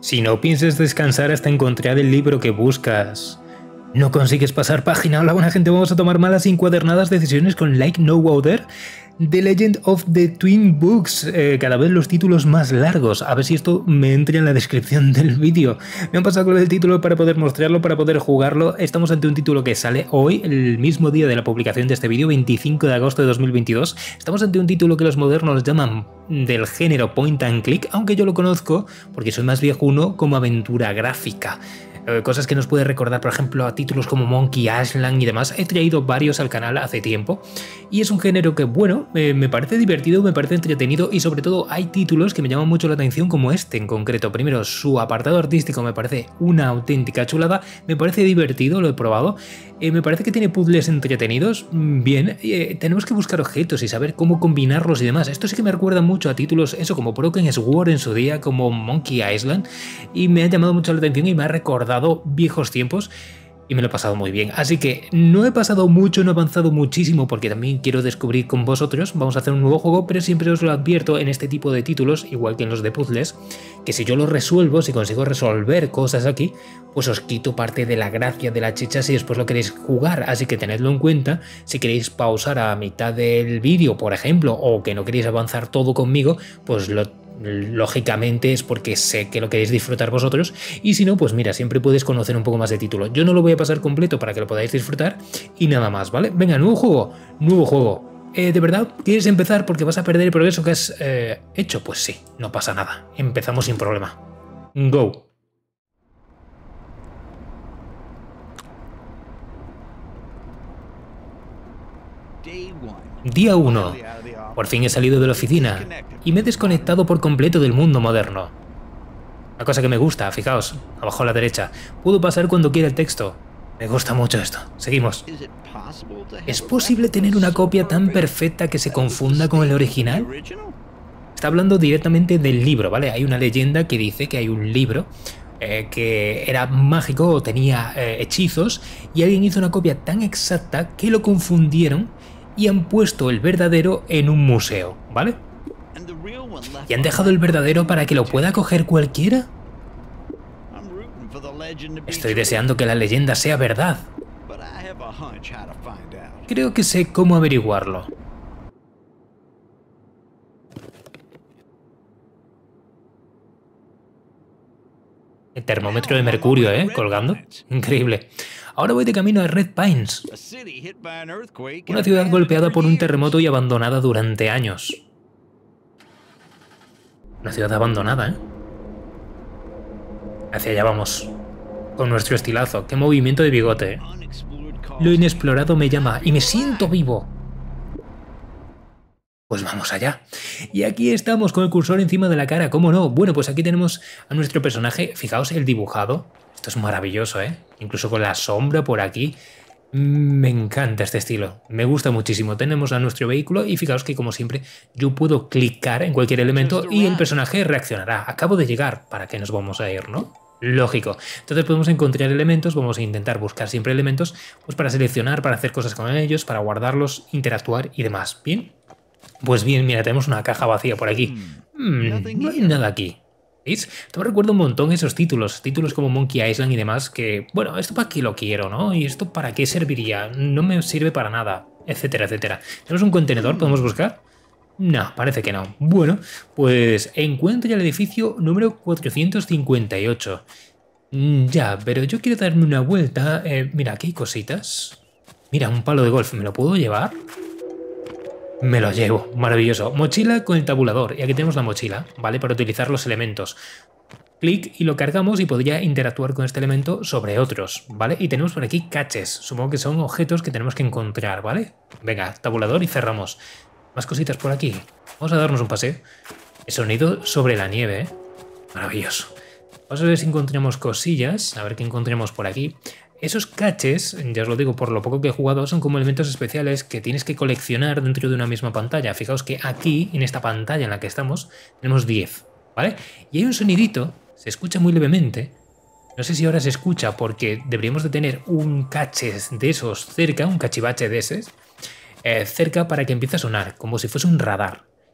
Si no pienses descansar hasta encontrar el libro que buscas, ¿no consigues pasar página? Hola, buena gente, vamos a tomar malas encuadernadas decisiones con Like No Other. The Legend of the Twin Books, cada vez los títulos más largos. A ver si esto me entra en la descripción del vídeo. Me han pasado con el título para poder mostrarlo, para poder jugarlo. Estamos ante un título que sale hoy, el mismo día de la publicación de este vídeo, 25 de agosto de 2022. Estamos ante un título que los modernos llaman del género point and click, aunque yo lo conozco, porque soy más viejuno, como aventura gráfica. Cosas que nos puede recordar, por ejemplo, a títulos como Monkey Island y demás. He traído varios al canal hace tiempo y es un género que, bueno, me parece divertido, me parece entretenido y sobre todo hay títulos que me llaman mucho la atención como este en concreto. Primero, su apartado artístico me parece una auténtica chulada, me parece divertido, lo he probado, me parece que tiene puzzles entretenidos, bien, tenemos que buscar objetos y saber cómo combinarlos y demás. Esto sí que me recuerda mucho a títulos, eso, como Broken Sword en su día, como Monkey Island, y me ha llamado mucho la atención y me ha recordado viejos tiempos y me lo he pasado muy bien. Así que no he pasado mucho, no he avanzado muchísimo porque también quiero descubrir con vosotros. Vamos a hacer un nuevo juego, pero siempre os lo advierto en este tipo de títulos, igual que en los de puzzles, que si yo los resuelvo, si consigo resolver cosas aquí, pues os quito parte de la gracia, de la chicha si después lo queréis jugar. Así que tenedlo en cuenta. Si queréis pausar a mitad del vídeo, por ejemplo, o que no queréis avanzar todo conmigo, pues lógicamente es porque sé que lo queréis disfrutar vosotros, y si no, pues mira, siempre puedes conocer un poco más de título. Yo no lo voy a pasar completo para que lo podáis disfrutar y nada más, ¿vale? Venga, nuevo juego, nuevo juego. ¿De verdad quieres empezar porque vas a perder el progreso que has hecho? Pues sí, no pasa nada, empezamos sin problema. Go. Día 1. Por fin he salido de la oficina y me he desconectado por completo del mundo moderno. Una cosa que me gusta, fijaos, abajo a la derecha. Puedo pasar cuando quiera el texto. Me gusta mucho esto. Seguimos. ¿Es posible tener una copia tan perfecta que se confunda con el original? Está hablando directamente del libro, ¿vale? Hay una leyenda que dice que hay un libro que era mágico o tenía hechizos y alguien hizo una copia tan exacta que lo confundieron y han puesto el verdadero en un museo, ¿vale? ¿Y han dejado el verdadero para que lo pueda coger cualquiera? Estoy deseando que la leyenda sea verdad. Creo que sé cómo averiguarlo. El termómetro de mercurio, colgando. Increíble. Ahora voy de camino a Red Pines, una ciudad golpeada por un terremoto y abandonada durante años. Una ciudad abandonada, ¿eh? Hacia allá vamos, con nuestro estilazo. ¡Qué movimiento de bigote! Lo inexplorado me llama y me siento vivo. Pues vamos allá. Y aquí estamos con el cursor encima de la cara, ¿cómo no? Bueno, pues aquí tenemos a nuestro personaje, fijaos el dibujado. Esto es maravilloso, ¿eh? Incluso con la sombra por aquí. Me encanta este estilo, me gusta muchísimo. Tenemos a nuestro vehículo y fijaos que, como siempre, yo puedo clicar en cualquier elemento y el personaje reaccionará. Acabo de llegar, ¿para qué nos vamos a ir, no? Lógico. Entonces podemos encontrar elementos, vamos a intentar buscar siempre elementos pues para seleccionar, para hacer cosas con ellos, para guardarlos, interactuar y demás. ¿Bien? Pues bien, mira, tenemos una caja vacía por aquí. No hay nada aquí. ¿Veis? Esto me recuerda un montón esos títulos como Monkey Island y demás que, bueno, ¿esto para qué lo quiero, no? ¿Y esto para qué serviría? No me sirve para nada, etcétera, etcétera. ¿Tenemos un contenedor? ¿Podemos buscar? No, parece que no. Bueno, pues encuentro ya el edificio número 458. Ya, pero yo quiero darme una vuelta. Mira, aquí hay cositas. Mira, un palo de golf, ¿me lo puedo llevar? Me lo llevo, maravilloso. Mochila con el tabulador. Y aquí tenemos la mochila, ¿vale? Para utilizar los elementos. Clic y lo cargamos y podría interactuar con este elemento sobre otros, ¿vale? Y tenemos por aquí caches. Supongo que son objetos que tenemos que encontrar, ¿vale? Venga, tabulador y cerramos. Más cositas por aquí. Vamos a darnos un paseo. El sonido sobre la nieve, ¿eh? Maravilloso. Vamos a ver si encontramos cosillas. A ver qué encontremos por aquí. Esos caches, ya os lo digo por lo poco que he jugado, son como elementos especiales que tienes que coleccionar dentro de una misma pantalla. Fijaos que aquí, en esta pantalla en la que estamos, tenemos 10, ¿vale? Y hay un sonidito, se escucha muy levemente. No sé si ahora se escucha porque deberíamos de tener un cache de esos cerca, un cachivache de esos, cerca para que empiece a sonar, como si fuese un radar.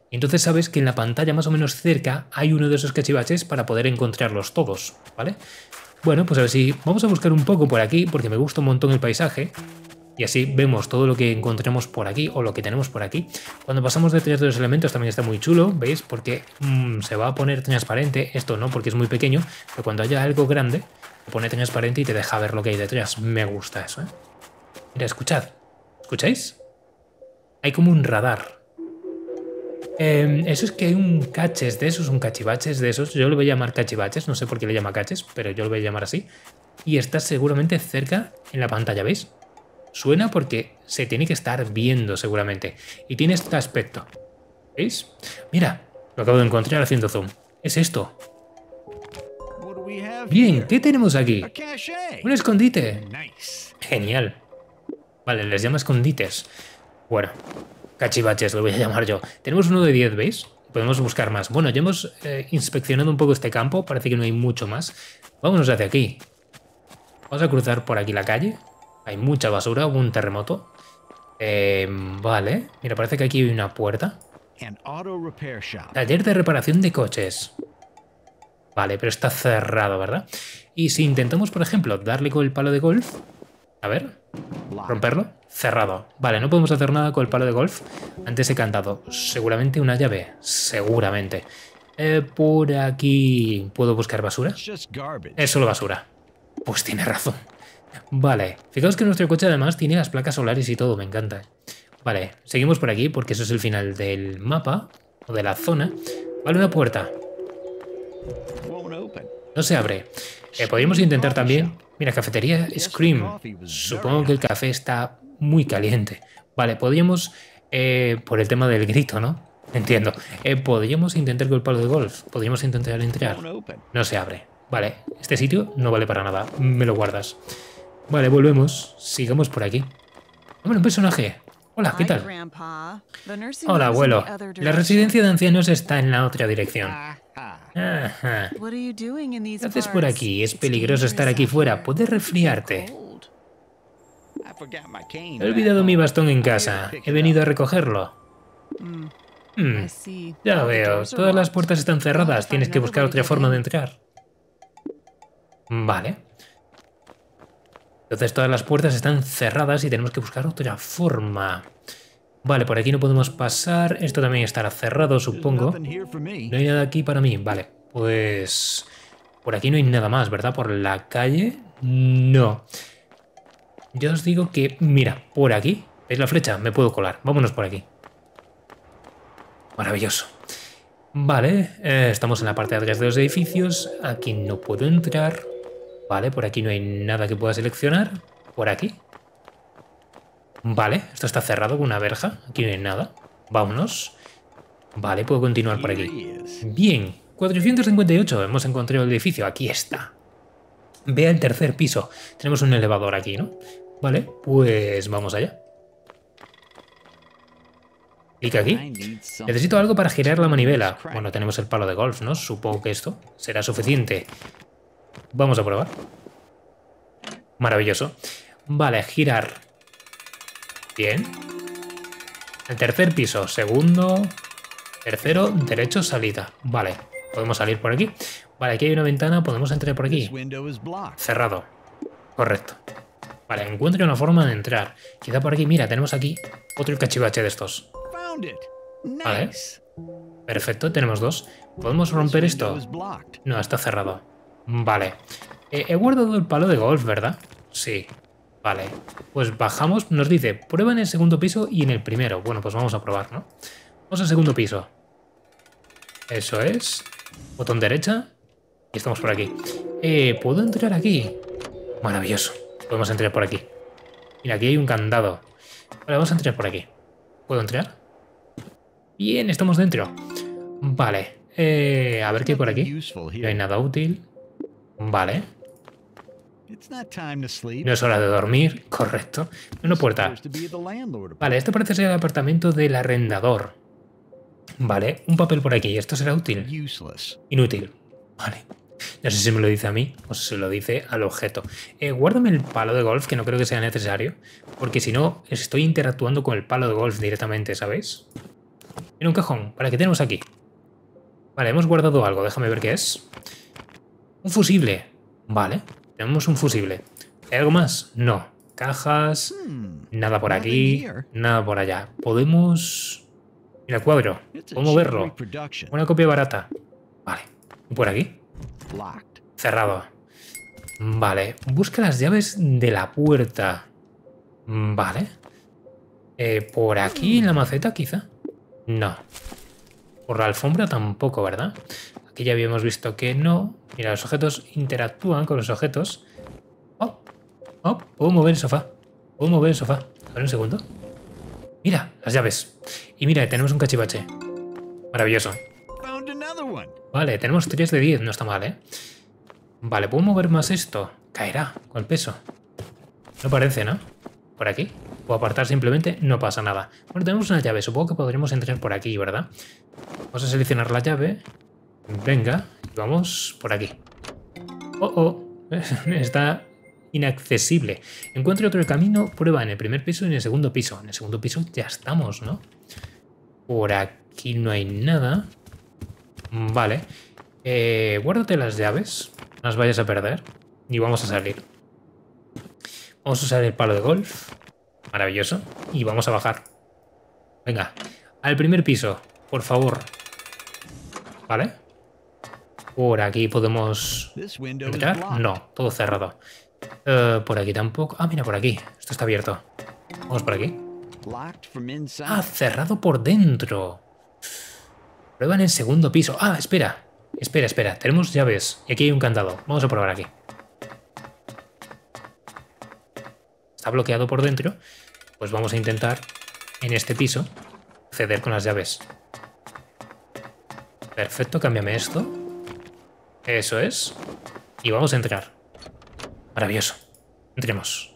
Y entonces sabes que en la pantalla más o menos cerca hay uno de esos cachivaches para poder encontrarlos todos, ¿vale? Bueno, pues a ver si vamos a buscar un poco por aquí, porque me gusta un montón el paisaje. Y así vemos todo lo que encontremos por aquí o lo que tenemos por aquí. Cuando pasamos detrás de los elementos también está muy chulo, ¿veis? Porque se va a poner transparente. Esto no, porque es muy pequeño, pero cuando haya algo grande, se pone transparente y te deja ver lo que hay detrás. Me gusta eso, ¿eh? Mira, escuchad. ¿Escucháis? Hay como un radar. Eso es que hay un caches de esos, un cachivaches de esos. Yo lo voy a llamar cachivaches, no sé por qué le llama caches, pero yo lo voy a llamar así. Y está seguramente cerca en la pantalla, ¿veis? Suena porque se tiene que estar viendo seguramente. Y tiene este aspecto. ¿Veis? Mira, lo acabo de encontrar haciendo zoom. Es esto. Bien, ¿qué tenemos aquí? Un escondite. Genial. Vale, les llama escondites. Bueno, cachivaches lo voy a llamar yo. Tenemos uno de 10, ¿veis? Podemos buscar más. Bueno, ya hemos inspeccionado un poco este campo. Parece que no hay mucho más. Vámonos hacia aquí. Vamos a cruzar por aquí la calle. Hay mucha basura, hubo un terremoto. Vale. Mira, parece que aquí hay una puerta. Taller de reparación de coches. Vale, pero está cerrado, ¿verdad? Y si intentamos, por ejemplo, darle con el palo de golf... A ver, romperlo. Cerrado. Vale, no podemos hacer nada con el palo de golf. Antes he cantado. Seguramente una llave. Seguramente. Por aquí... ¿Puedo buscar basura? Es solo basura. Pues tiene razón. Vale, fijaos que nuestro coche además tiene las placas solares y todo, me encanta. Vale, seguimos por aquí porque eso es el final del mapa, o de la zona. Vale, una puerta. No se abre. Podríamos intentar también... Mira, cafetería Scream. Supongo que el café está muy caliente. Vale, podríamos... por el tema del grito, ¿no? Entiendo. Podríamos intentar con el palo de golf. Podríamos intentar entrar. No se abre. Vale, este sitio no vale para nada. Me lo guardas. Vale, volvemos. Sigamos por aquí. Hombre, un personaje. Hola, ¿qué tal? Hola, abuelo. La residencia de ancianos está en la otra dirección. Ajá. ¿Qué haces por aquí? Es peligroso estar aquí fuera. Puedes resfriarte. He olvidado mi bastón en casa. He venido a recogerlo. Ya veo. Todas las puertas están cerradas. Tienes que buscar otra forma de entrar. Vale. Entonces todas las puertas están cerradas y tenemos que buscar otra forma. Vale, por aquí no podemos pasar. Esto también estará cerrado, supongo. No hay nada aquí para mí. Vale, pues... Por aquí no hay nada más, ¿verdad? Por la calle... No. Yo os digo que... Mira, por aquí... ¿Veis la flecha? Me puedo colar. Vámonos por aquí. Maravilloso. Vale, estamos en la parte de atrás de los edificios. Aquí no puedo entrar. Vale, por aquí no hay nada que pueda seleccionar. Por aquí. Vale, esto está cerrado con una verja. Aquí no hay nada. Vámonos. Vale, puedo continuar por aquí. Bien, 458. Hemos encontrado el edificio. Aquí está. Vea el tercer piso. Tenemos un elevador aquí, ¿no? Vale, pues vamos allá. Clic aquí. Necesito algo para girar la manivela. Bueno, tenemos el palo de golf, ¿no? Supongo que esto será suficiente. Vamos a probar. Maravilloso. Vale, girar. Bien. El tercer piso. Segundo. Tercero. Derecho, salida. Vale. Podemos salir por aquí. Vale, aquí hay una ventana. Podemos entrar por aquí. Cerrado. Correcto. Vale, encuentro una forma de entrar. Quizá por aquí. Mira, tenemos aquí otro cachivache de estos. Vale. Perfecto, tenemos dos. ¿Podemos romper esto? No, está cerrado. Vale. He guardado el palo de golf, ¿verdad? Sí. Vale. Pues bajamos. Nos dice, prueba en el segundo piso y en el primero. Bueno, pues vamos a probar, ¿no? Vamos al segundo piso. Eso es. Botón derecha. Y estamos por aquí. ¿Puedo entrar aquí? Maravilloso. Podemos entrar por aquí. Mira, aquí hay un candado. Vale, vamos a entrar por aquí. ¿Puedo entrar? Bien, estamos dentro. Vale. A ver qué hay por aquí. No hay nada útil. Vale. No es hora de dormir. Correcto. Una puerta. Vale, esto parece ser el apartamento del arrendador. Vale, un papel por aquí. ¿Esto será útil? Inútil. Vale. No sé si me lo dice a mí o si se lo dice al objeto. Guárdame el palo de golf, que no creo que sea necesario. Porque si no, estoy interactuando con el palo de golf directamente, ¿sabéis? En un cajón. Vale, ¿qué tenemos aquí? Vale, hemos guardado algo. Déjame ver qué es. Un fusible. Vale, tenemos un fusible. ¿Hay algo más? No. Cajas. Nada por aquí. Nada por allá. Podemos... Mira, cuadro. Puedo moverlo. Una copia barata. Vale. ¿Y por aquí? Cerrado. Vale. Busca las llaves de la puerta. Vale. ¿Por aquí en la maceta quizá? No. Por la alfombra tampoco, ¿verdad? Aquí ya habíamos visto que no. Mira, los objetos interactúan con los objetos. Oh, oh, puedo mover el sofá. Puedo mover el sofá. A ver un segundo. Mira, las llaves. Y mira, tenemos un cachivache. Maravilloso. Vale, tenemos 3 de 10. No está mal, ¿eh? Vale, ¿puedo mover más esto? Caerá con el peso. No parece, ¿no? Por aquí. Puedo apartar simplemente, no pasa nada. Bueno, tenemos una llave. Supongo que podremos entrar por aquí, ¿verdad? Vamos a seleccionar la llave. Venga, vamos por aquí. Oh, oh. Está inaccesible. Encuentre otro camino. Prueba en el primer piso y en el segundo piso. En el segundo piso ya estamos, ¿no? Por aquí no hay nada. Vale. Guárdate las llaves. No las vayas a perder. Y vamos a salir. Vamos a usar el palo de golf. Maravilloso. Y vamos a bajar. Venga. Al primer piso. Por favor. Vale. Por aquí podemos entrar. No, todo cerrado. Por aquí tampoco. Ah, mira, por aquí. Esto está abierto. Vamos por aquí. Ah, cerrado por dentro. Prueba en el segundo piso. Ah, espera. Espera, espera. Tenemos llaves. Y aquí hay un candado. Vamos a probar aquí. Está bloqueado por dentro. Pues vamos a intentar en este piso acceder con las llaves. Perfecto, cámbiame esto. Eso es. Y vamos a entrar. Maravilloso. Entremos.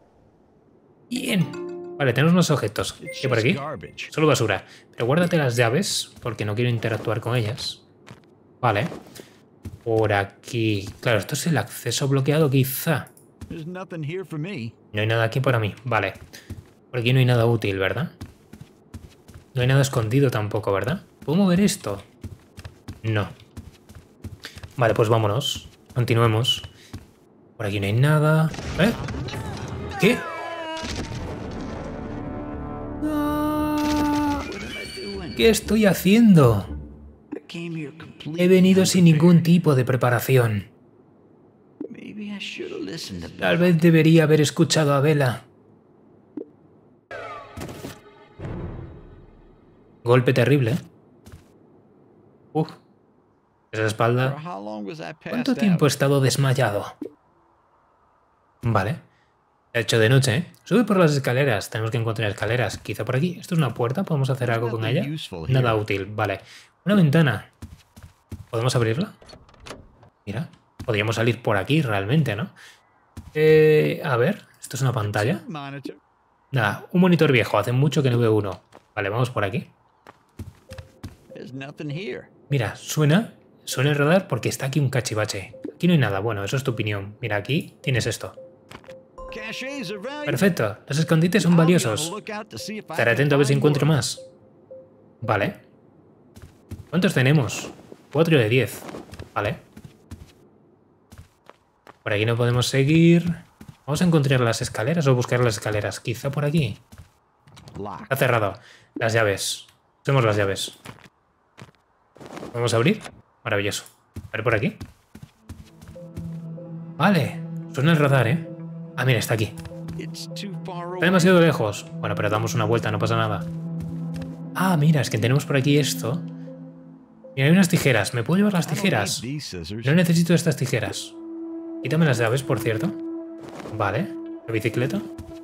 Bien. Vale, tenemos unos objetos. ¿Qué por aquí? Solo basura. Pero guárdate las llaves porque no quiero interactuar con ellas. Vale. Por aquí. Claro, esto es el acceso bloqueado quizá. No hay nada aquí para mí. Vale. Por aquí no hay nada útil, ¿verdad? No hay nada escondido tampoco, ¿verdad? ¿Puedo mover esto? No. Vale, pues vámonos. Continuemos. Por aquí no hay nada. ¿Eh? ¿Qué? ¿Qué estoy haciendo? He venido sin ningún tipo de preparación. Tal vez debería haber escuchado a Bella. Golpe terrible. Uf. Esa espalda. ¿Cuánto tiempo he estado desmayado? Vale. Ha hecho de noche, ¿eh? Sube por las escaleras. Tenemos que encontrar escaleras. Quizá por aquí. ¿Esto es una puerta? ¿Podemos hacer algo con ella? Nada útil. Vale. Una ventana. ¿Podemos abrirla? Mira. Podríamos salir por aquí realmente, ¿no? A ver. ¿Esto es una pantalla? Nada. Un monitor viejo. Hace mucho que no veo uno. Vale, vamos por aquí. Mira, suena el radar porque está aquí un cachivache. Aquí no hay nada. Bueno, eso es tu opinión. Mira, aquí tienes esto. Perfecto. Los escondites son valiosos. Estaré atento a ver si encuentro más. Vale. ¿Cuántos tenemos? 4 de 10. Vale. Por aquí no podemos seguir. Vamos a encontrar las escaleras o buscar las escaleras. Quizá por aquí. Está cerrado. Las llaves. Usemos las llaves. ¿Podemos abrir? Maravilloso. A ver por aquí. Vale. Suena el radar, ¿eh? Ah, mira, está aquí. Está demasiado lejos. Bueno, pero damos una vuelta, no pasa nada. Ah, mira, es que tenemos por aquí esto. Mira, hay unas tijeras. ¿Me puedo llevar las tijeras? No necesito estas tijeras. Quítame las llaves, por cierto. Vale. ¿La bicicleta?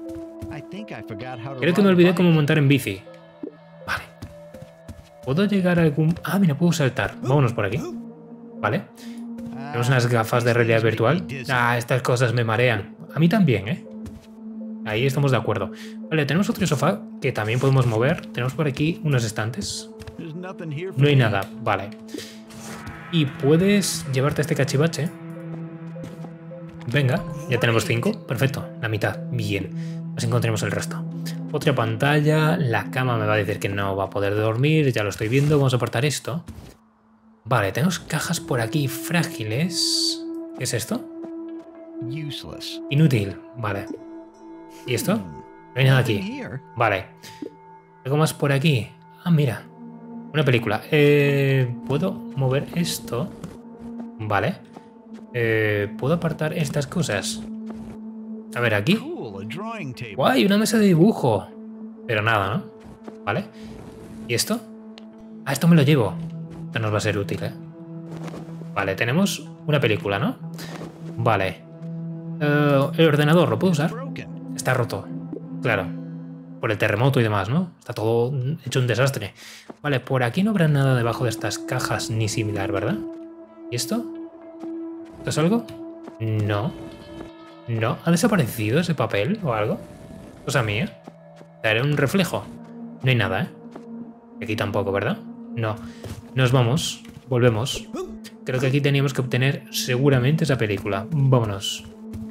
Creo que me olvidé cómo montar en bici. Vale. ¿Puedo llegar a algún...? Ah, mira, puedo saltar. Vámonos por aquí. Vale. Tenemos unas gafas de realidad virtual. Ah, estas cosas me marean. A mí también, ¿eh? Ahí estamos de acuerdo. Vale, tenemos otro sofá que también podemos mover. Tenemos por aquí unos estantes. No hay nada. Vale. Y puedes llevarte este cachivache. Venga, ya tenemos 5. Perfecto, la mitad. Bien. Pues encontremos el resto. Otra pantalla, la cama me va a decir que no va a poder dormir, ya lo estoy viendo, vamos a apartar esto. Vale, tenemos cajas por aquí frágiles. ¿Qué es esto? Inútil, vale. ¿Y esto? No hay nada aquí. Vale. ¿Algo más por aquí? Ah, mira. Una película. ¿Puedo mover esto? Vale. ¿Puedo apartar estas cosas? A ver, aquí. ¡Guay! Una mesa de dibujo. Pero nada, ¿no? Vale. ¿Y esto? Ah, esto me lo llevo. Esto nos va a ser útil, ¿eh? Vale, tenemos una película, ¿no? Vale. El ordenador, ¿lo puedo usar? Está roto. Claro. Por el terremoto y demás, ¿no? Está todo hecho un desastre. Vale, por aquí no habrá nada debajo de estas cajas ni similar, ¿verdad? ¿Y esto? ¿Esto es algo? No. No. ¿Ha desaparecido ese papel o algo? Cosa mía. Era un reflejo. No hay nada, ¿eh? Aquí tampoco, ¿verdad? No. Nos vamos. Volvemos. Creo que aquí teníamos que obtener seguramente esa película. Vámonos.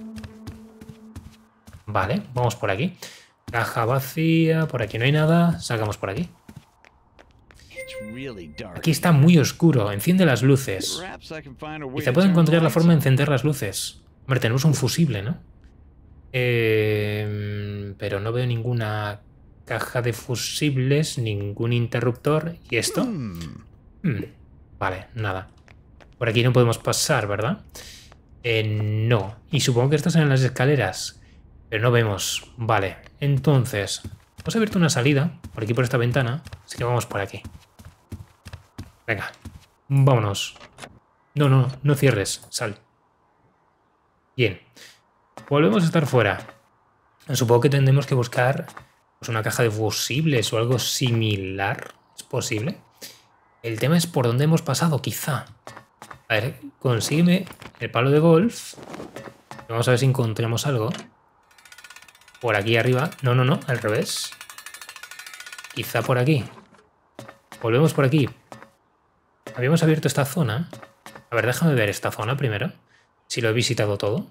Vale, vamos por aquí. Caja vacía, por aquí no hay nada. Sacamos por aquí. Aquí está muy oscuro. Enciende las luces. Quizá pueda encontrar la forma de encender las luces. Hombre, tenemos un fusible, ¿no? Pero no veo ninguna caja de fusibles, ningún interruptor. ¿Y esto? Vale, nada. Por aquí no podemos pasar, ¿verdad? No. Y supongo que estas eran las escaleras. Pero no vemos. Vale. Entonces, hemos abierto una salida por aquí por esta ventana. Así que vamos por aquí. Venga. Vámonos. No cierres. Sal. Bien. Volvemos a estar fuera. Supongo que tendremos que buscar pues, una caja de fusibles o algo similar. ¿Es posible? El tema es por dónde hemos pasado, quizá. A ver, consígueme el palo de golf. Vamos a ver si encontramos algo. Por aquí arriba. No, al revés. Quizá por aquí. Volvemos por aquí. Habíamos abierto esta zona. A ver, déjame ver esta zona primero. Si lo he visitado todo.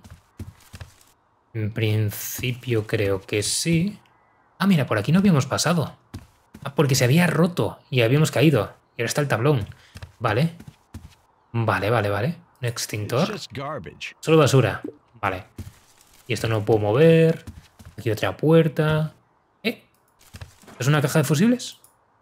En principio creo que sí. Ah, mira, por aquí no habíamos pasado. Ah, porque se había roto y habíamos caído. Y ahora está el tablón. Vale. Vale. Un extintor. Solo basura. Vale. Y esto no lo puedo mover. Aquí otra puerta. ¿Es una caja de fusibles?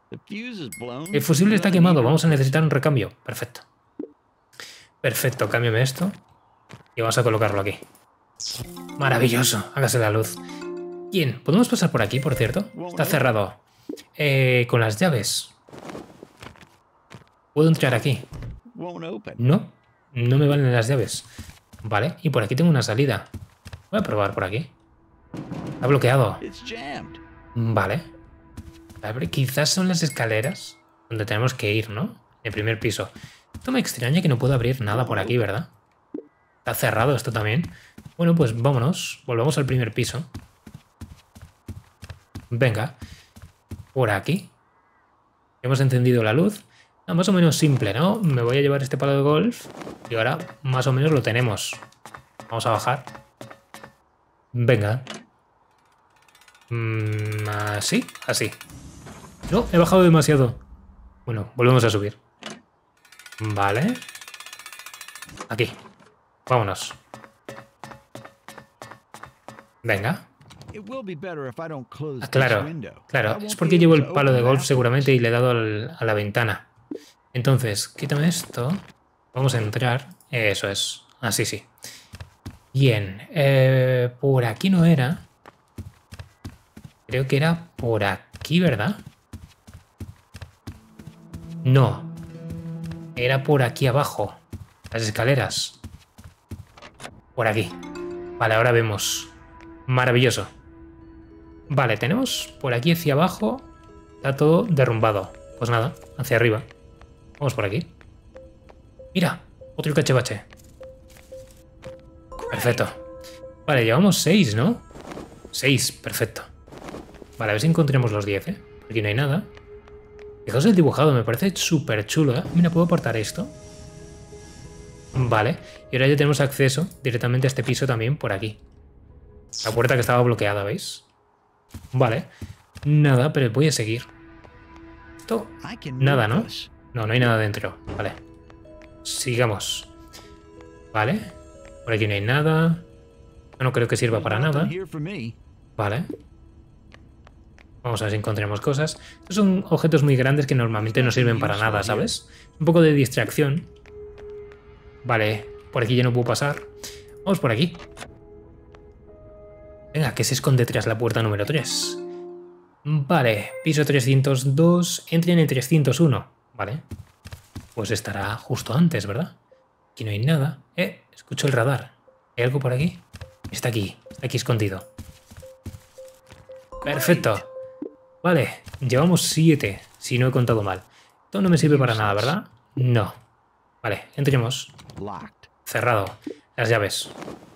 El fusible está quemado. Vamos a necesitar un recambio. Perfecto. Perfecto. Cámbiame esto. Y vamos a colocarlo aquí. Maravilloso. Hágase la luz. Bien. ¿Podemos pasar por aquí, por cierto? Está cerrado. Con las llaves. ¿Puedo entrar aquí? No. No me valen las llaves. Vale. Y por aquí tengo una salida. Voy a probar por aquí. Está bloqueado. Vale. A ver, quizás son las escaleras donde tenemos que ir, ¿no? El primer piso. Esto me extraña que no puedo abrir nada por aquí, ¿verdad? Está cerrado esto también. Bueno, pues vámonos. Volvamos al primer piso. Venga. Por aquí. Hemos encendido la luz. No, más o menos simple, ¿no? Me voy a llevar este palo de golf. Y ahora más o menos lo tenemos. Vamos a bajar. Venga. Así, así. No, he bajado demasiado. Bueno, volvemos a subir. Vale. Aquí. Vámonos. Venga. Ah, claro. Es porque llevo el palo de golf seguramente y le he dado a la ventana. Entonces, quítame esto. Vamos a entrar. Eso es. Así sí. Bien. Por aquí no era. Creo que era por aquí, ¿verdad? No. Era por aquí abajo. Las escaleras. Por aquí. Vale, ahora vemos. Maravilloso. Vale, tenemos por aquí hacia abajo. Está todo derrumbado. Pues nada, hacia arriba. Vamos por aquí. Mira, otro cachivache. Perfecto. Vale, llevamos 6, ¿no? 6, perfecto. Vale, a ver si encontremos los 10, ¿eh? Aquí no hay nada. Fijaos el dibujado, me parece súper chulo, ¿eh? Mira, ¿puedo apartar esto? Vale, y ahora ya tenemos acceso directamente a este piso también por aquí. La puerta que estaba bloqueada, ¿veis? Vale. Nada, pero voy a seguir. Esto... Nada, ¿no? No, no hay nada dentro. Vale. Sigamos. Vale. Por aquí no hay nada. No creo que sirva para nada. Vale. Vamos a ver si encontramos cosas. Estos son objetos muy grandes que normalmente no sirven para nada, ¿sabes? Un poco de distracción. Vale. Por aquí ya no puedo pasar. Vamos por aquí. Venga, que se esconde tras la puerta número 3. Vale, piso 302, entre en el 301. Vale. Pues estará justo antes, ¿verdad? Aquí no hay nada. Escucho el radar. ¿Hay algo por aquí? Está aquí escondido. Perfecto. Vale, llevamos 7, si no he contado mal. Esto no me sirve para nada, ¿verdad? No. Vale, entremos. Cerrado. Las llaves.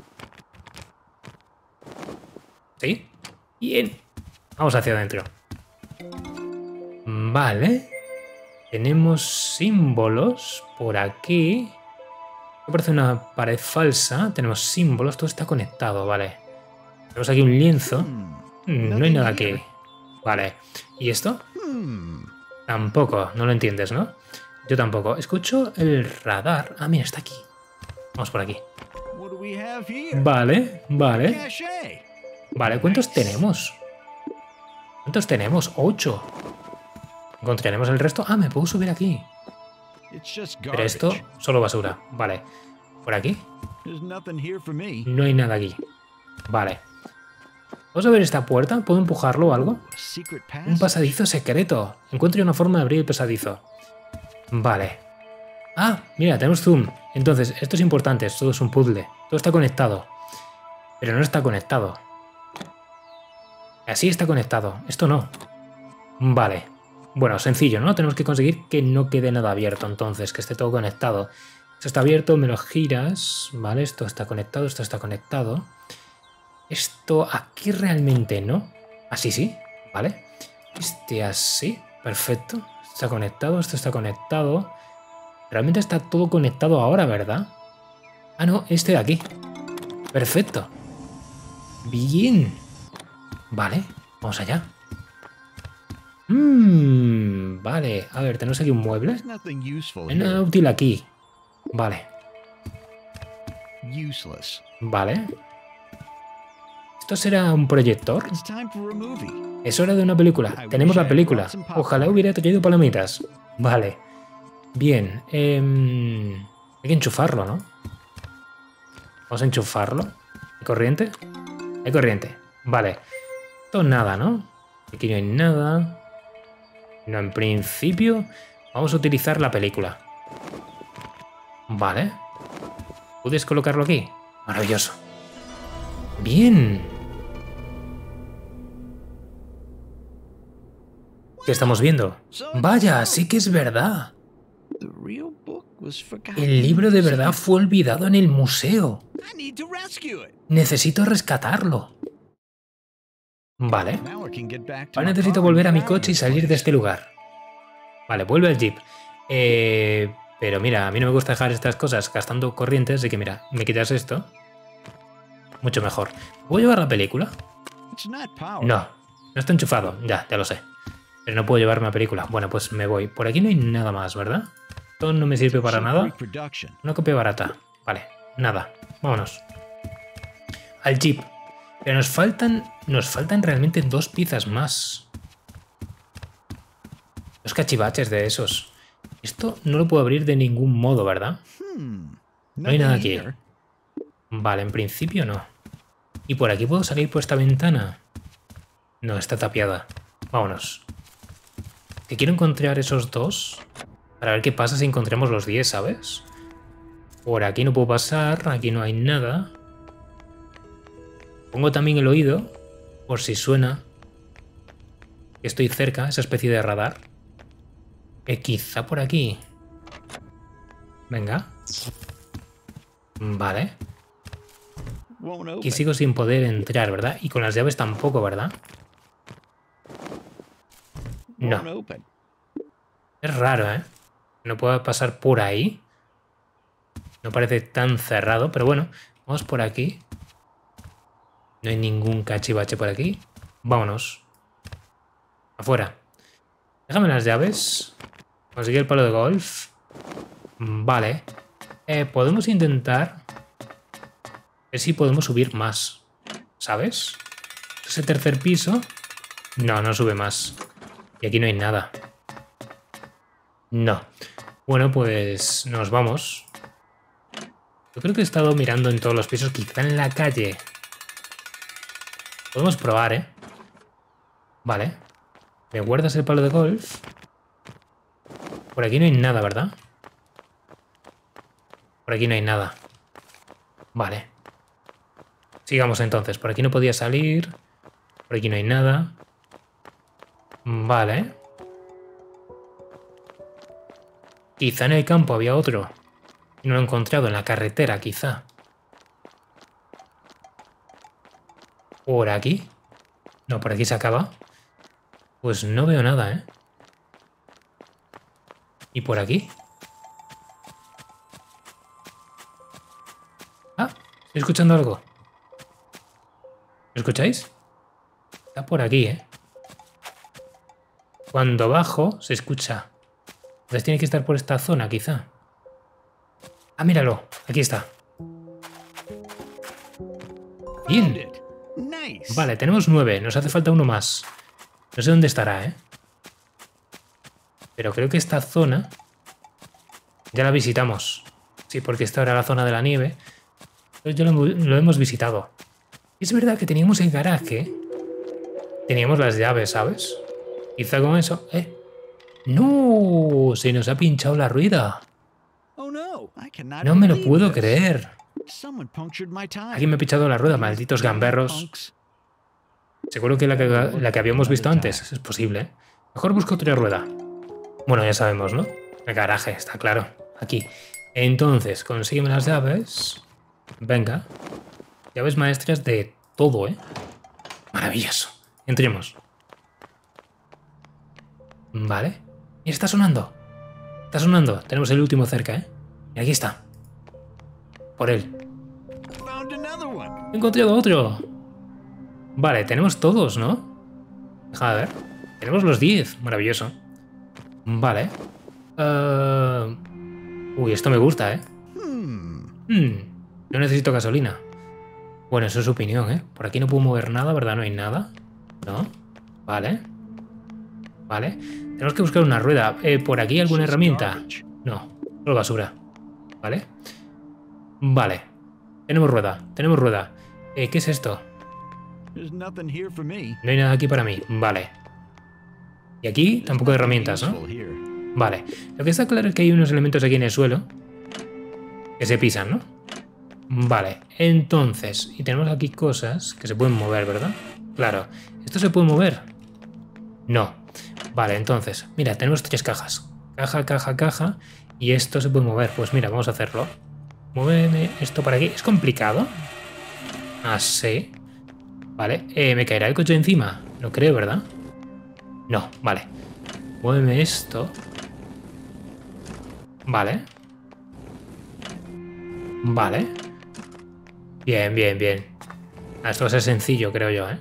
¿Sí? Bien. Vamos hacia adentro. Vale. Tenemos símbolos por aquí. Me parece una pared falsa. Tenemos símbolos. Todo está conectado, vale. Tenemos aquí un lienzo. No hay nada aquí. Vale. ¿Y esto? Tampoco. No lo entiendes, ¿no? Yo tampoco. Escucho el radar. Ah, mira, está aquí. Vamos por aquí. Vale, vale. Vale, ¿cuántos tenemos? ¿Cuántos tenemos? 8. ¿Encontraremos el resto? Ah, me puedo subir aquí. Pero esto, solo basura. Vale. ¿Por aquí? No hay nada aquí. Vale. Vamos a ver esta puerta. ¿Puedo empujarlo o algo? Un pasadizo secreto. Encuentro una forma de abrir el pasadizo. Vale. Ah, mira, tenemos zoom. Entonces, esto es importante. Todo es un puzzle. Todo está conectado. Pero no está conectado. Así está conectado. Esto no. Vale. Bueno, sencillo, ¿no? Tenemos que conseguir que no quede nada abierto, entonces, que esté todo conectado. Esto está abierto, me lo giras. Vale, esto está conectado, esto está conectado. Esto aquí realmente no. Así sí, vale. Este así, perfecto. Esto está conectado, esto está conectado. Realmente está todo conectado ahora, ¿verdad? Ah, no, este de aquí. Perfecto. Bien. Vale, vamos allá. Vale, a ver, tenemos aquí un mueble. No hay nada útil aquí. Vale. Vale. ¿Esto será un proyector? Es hora de una película. Tenemos la película. Ojalá hubiera traído palomitas. Vale. Bien. Hay que enchufarlo, ¿no? Vamos a enchufarlo. ¿Hay corriente? Hay corriente. Vale. Esto nada, ¿no? Aquí no hay nada. No, en principio vamos a utilizar la película. Vale. ¿Puedes colocarlo aquí? Maravilloso. Bien. ¿Qué estamos viendo? Vaya, sí que es verdad. El libro de verdad fue olvidado en el museo. Necesito rescatarlo. Vale. Ahora necesito volver a mi coche y salir de este lugar. Vale, vuelve al jeep. Pero mira, a mí no me gusta dejar estas cosas gastando corriente, así que mira, me quitas esto. Mucho mejor. ¿Puedo llevar la película? No, no está enchufado. Ya lo sé. Pero no puedo llevarme la película. Bueno, pues me voy. Por aquí no hay nada más, ¿verdad? Esto no me sirve para nada. Una copia barata. Vale, nada. Vámonos. Al jeep. Pero nos faltan realmente 2 piezas más. 2 cachivaches de esos. Esto no lo puedo abrir de ningún modo, ¿verdad? No hay nada aquí. Vale, en principio no. ¿Y por aquí puedo salir por esta ventana? No, está tapiada. Vámonos. Que quiero encontrar esos 2 para ver qué pasa si encontramos los 10, ¿sabes? Por aquí no puedo pasar, aquí no hay nada. Pongo también el oído, por si suena que estoy cerca, esa especie de radar. Quizá por aquí. Venga. Vale. Aquí sigo sin poder entrar, ¿verdad? Y con las llaves tampoco, ¿verdad? No. Es raro, ¿eh? No puedo pasar por ahí. No parece tan cerrado, pero bueno. Vamos por aquí. No hay ningún cachivache por aquí. Vámonos. Afuera. Déjame las llaves. Conseguí el palo de golf. Vale. Podemos intentar ver si podemos subir más. ¿Sabes? Ese tercer piso. No, no sube más. Y aquí no hay nada. No. Bueno, pues nos vamos. Yo creo que he estado mirando en todos los pisos. Quizá en la calle. Podemos probar, ¿eh? Vale. ¿Me guardas el palo de golf? Por aquí no hay nada, ¿verdad? Por aquí no hay nada. Vale. Sigamos entonces. Por aquí no podía salir. Por aquí no hay nada. Vale. Quizá en el campo había otro. Y no lo he encontrado. En la carretera, quizá. ¿Por aquí? No, por aquí se acaba. Pues no veo nada, ¿eh? ¿Y por aquí? Ah, estoy escuchando algo. ¿Lo escucháis? Está por aquí, ¿eh? Cuando bajo, se escucha. Entonces tiene que estar por esta zona, quizá. Ah, míralo. Aquí está. Bien. Vale, tenemos 9. Nos hace falta uno más. No sé dónde estará, ¿eh? Pero creo que esta zona ya la visitamos. Sí, porque esta era la zona de la nieve. Entonces ya lo hemos visitado. Es verdad que teníamos el garaje. Teníamos las llaves, ¿sabes? Quizá con eso... ¡No! Se nos ha pinchado la rueda. No me lo puedo creer. Alguien me ha pinchado la rueda, malditos gamberros. Seguro que la que habíamos visto antes. Es posible, ¿eh? Mejor busco otra rueda. Bueno, ya sabemos, ¿no? El garaje, está claro. Aquí. Entonces, consígueme las llaves. Venga. Llaves maestras de todo, ¿eh? Maravilloso. Entremos. Vale. Y está sonando. Está sonando. Tenemos el último cerca, ¿eh? Y aquí está. Por él. He encontrado otro. Vale, tenemos todos, ¿no? Deja de ver. Tenemos los 10. Maravilloso. Vale. Uy, esto me gusta, ¿eh? No necesito gasolina. Bueno, eso es su opinión, ¿eh? Por aquí no puedo mover nada, ¿verdad? No hay nada. ¿No? Vale. Vale. Tenemos que buscar una rueda. ¿Por aquí alguna herramienta? No. Solo basura. Vale. Vale. Tenemos rueda. Tenemos rueda. ¿Qué es esto? No hay nada aquí para mí. Vale. Y aquí tampoco hay herramientas, ¿no? Vale. Lo que está claro es que hay unos elementos aquí en el suelo que se pisan, ¿no? Vale. Entonces, y tenemos aquí cosas que se pueden mover, ¿verdad? Claro. ¿Esto se puede mover? No. Vale, entonces, mira, tenemos 3 cajas. Caja, caja, caja. Y esto se puede mover. Pues mira, vamos a hacerlo. Muéveme esto para aquí. ¿Es complicado? Ah, sí. Vale. ¿Me caerá el coche encima? No creo, ¿verdad? No, vale. Muéveme esto. Vale. Vale. Bien, bien, bien. Esto va a ser sencillo, creo yo, ¿eh?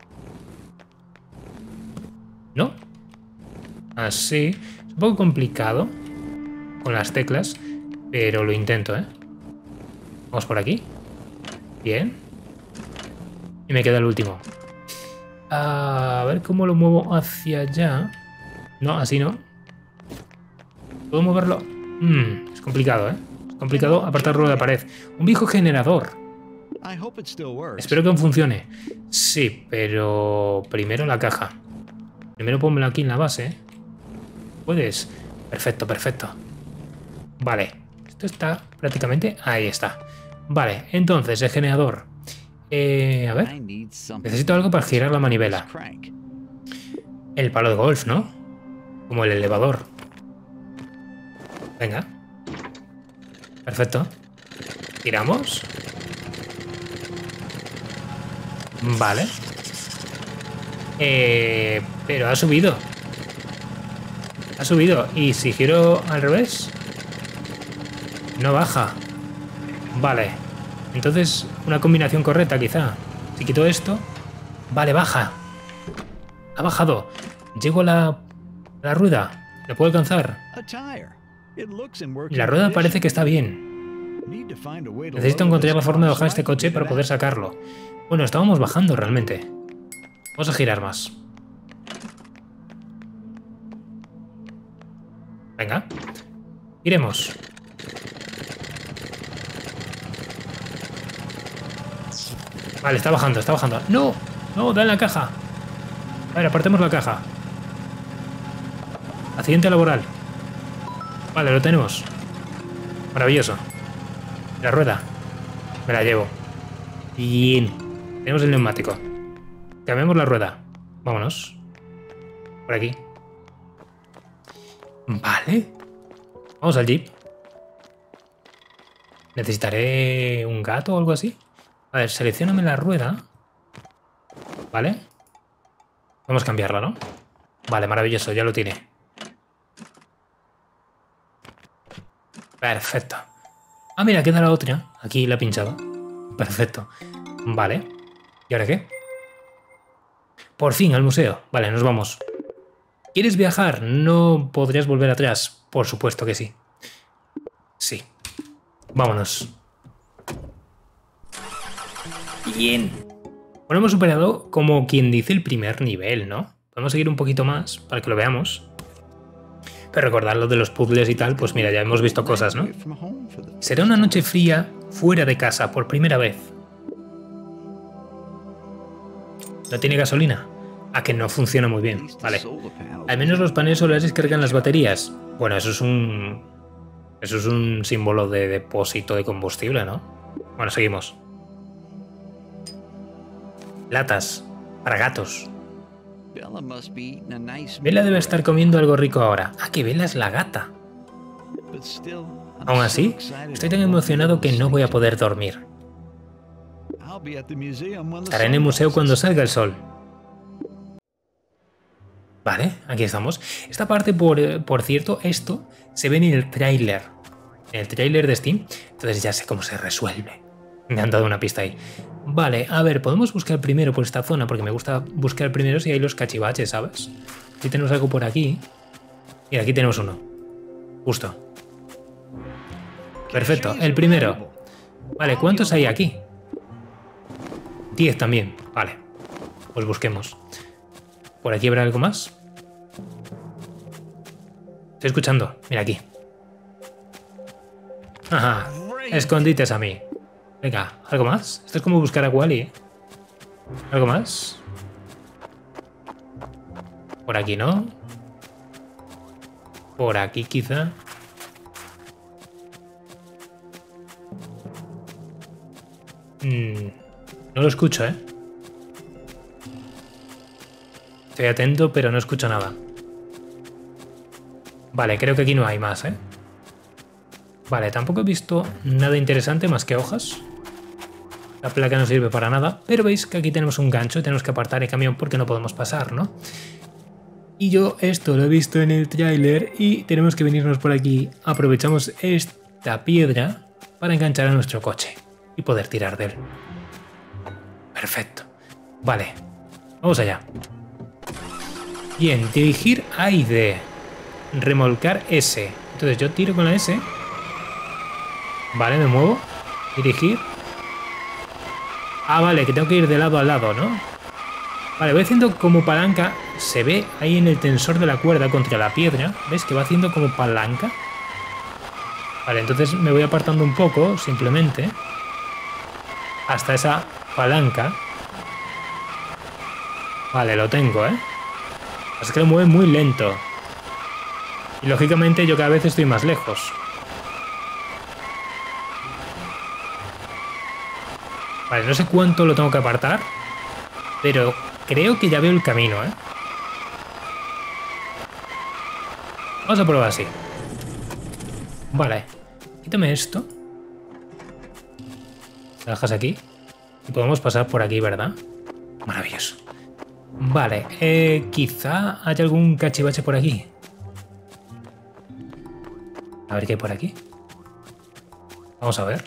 ¿No? Así. Es un poco complicado con las teclas, pero lo intento, ¿eh? Vamos por aquí. Bien. Y me queda el último. A ver cómo lo muevo hacia allá. No, así no. ¿Puedo moverlo? Es complicado, ¿eh? Es complicado apartarlo de la pared. Un viejo generador. Espero que aún funcione. Sí, pero primero la caja. Primero pónmelo aquí en la base. ¿Puedes? Perfecto, perfecto. Vale. Esto está prácticamente... Ahí está. Vale, entonces el generador. A ver. Necesito algo para girar la manivela. El palo de golf, ¿no? Como el elevador. Venga. Perfecto. Giramos. Vale. Pero ha subido. Ha subido. ¿Y si giro al revés? No baja. Vale. Entonces, una combinación correcta, quizá. Si quito esto... Vale, baja. Ha bajado. Llego a la rueda. ¿Le puedo alcanzar? La rueda parece que está bien. Necesito encontrar la forma de bajar este coche para poder sacarlo. Bueno, estábamos bajando realmente. Vamos a girar más. Venga. Iremos. Vale, está bajando, está bajando. ¡No! ¡No! ¡Da en la caja! A ver, apartemos la caja. Accidente laboral. Vale, lo tenemos. Maravilloso. La rueda. Me la llevo. Bien. Tenemos el neumático. Cambiamos la rueda. Vámonos. Por aquí. Vale. Vamos al jeep. ¿Necesitaré un gato o algo así? A ver, seleccióname la rueda. Vale. Vamos a cambiarla, ¿no? Vale, maravilloso, ya lo tiene. Perfecto. Ah, mira, queda la otra. Aquí la he pinchado. Perfecto. Vale. ¿Y ahora qué? Por fin, al museo. Vale, nos vamos. ¿Quieres viajar? ¿No podrías volver atrás? Por supuesto que sí. Sí. Vámonos. Bien. Bueno, hemos superado, como quien dice, el primer nivel, ¿no? Podemos seguir un poquito más para que lo veamos. Pero recordar lo de los puzzles y tal, pues mira, ya hemos visto cosas, ¿no? Será una noche fría fuera de casa por primera vez. ¿No tiene gasolina? Ah, que no funciona muy bien. Vale. Al menos los paneles solares cargan las baterías. Bueno, eso es un símbolo de depósito de combustible, ¿no? Bueno, seguimos. Latas. Para gatos. Bella debe estar comiendo algo rico ahora. Ah, que Bella es la gata. Aún así, estoy tan emocionado que no voy a poder dormir. Estaré en el museo cuando salga el sol. Vale, aquí estamos. Esta parte, por cierto, esto se ve en el tráiler. En el tráiler de Steam. Entonces ya sé cómo se resuelve. Me han dado una pista ahí. Vale, a ver, podemos buscar primero por esta zona, porque me gusta buscar primero si hay los cachivaches, ¿sabes? Si tenemos algo por aquí. Mira, aquí tenemos uno. Justo. Perfecto, el primero. Vale, ¿cuántos hay aquí? 10 también. Vale, pues busquemos. ¿Por aquí habrá algo más? Estoy escuchando. Mira aquí. Ajá, escondites a mí. Venga, ¿algo más? Esto es como buscar a Wally, ¿eh? ¿Algo más? Por aquí no. Por aquí quizá. No lo escucho, ¿eh? Estoy atento, pero no escucho nada. Vale, creo que aquí no hay más, ¿eh? Vale, tampoco he visto nada interesante más que hojas. La placa no sirve para nada, pero veis que aquí tenemos un gancho y tenemos que apartar el camión porque no podemos pasar, ¿no? Y yo esto lo he visto en el tráiler y tenemos que venirnos por aquí. Aprovechamos esta piedra para enganchar a nuestro coche y poder tirar de él. Perfecto. Vale, vamos allá. Bien, dirigir A y D. Remolcar S. Entonces yo tiro con la S. Vale, me muevo. Dirigir. Ah, vale, que tengo que ir de lado a lado, ¿no? Vale, voy haciendo como palanca. Se ve ahí en el tensor de la cuerda contra la piedra. ¿Ves? Que va haciendo como palanca. Vale, entonces me voy apartando un poco, simplemente. Hasta esa palanca. Vale, lo tengo, ¿eh? Es que lo mueve muy lento. Y lógicamente yo cada vez estoy más lejos. Vale, no sé cuánto lo tengo que apartar, pero creo que ya veo el camino, ¿eh? Vamos a probar así. Vale, quítame esto. Lo dejas aquí. Y podemos pasar por aquí, ¿verdad? Maravilloso. Vale, quizá haya algún cachivache por aquí. A ver qué hay por aquí. Vamos a ver.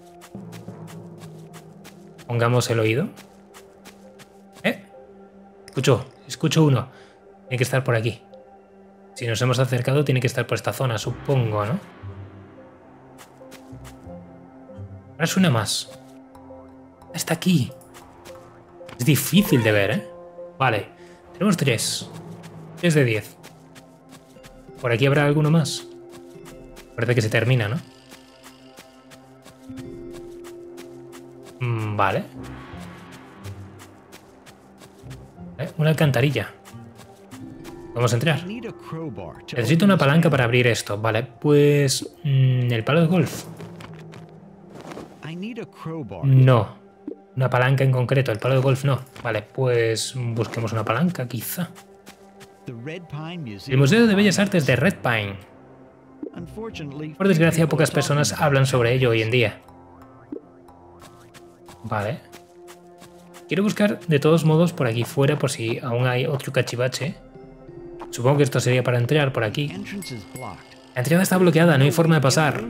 Pongamos el oído. Escucho uno. Tiene que estar por aquí. Si nos hemos acercado, tiene que estar por esta zona, supongo, ¿no? Ahora suena más. Está aquí. Es difícil de ver, ¿eh? Vale. Tenemos 3. 3 de 10. ¿Por aquí habrá alguno más? Parece que se termina, ¿no? Vale. Una alcantarilla. Vamos a entrar. Necesito una palanca para abrir esto. Vale, pues... el palo de golf. No. Una palanca en concreto. El palo de golf no. Vale, pues busquemos una palanca, quizá. El Museo de Bellas Artes de Red Pine. Por desgracia, pocas personas hablan sobre ello hoy en día. Vale. Quiero buscar de todos modos por aquí fuera por si aún hay otro cachivache. Supongo que esto sería para entrar por aquí. La entrada está bloqueada, no hay forma de pasar.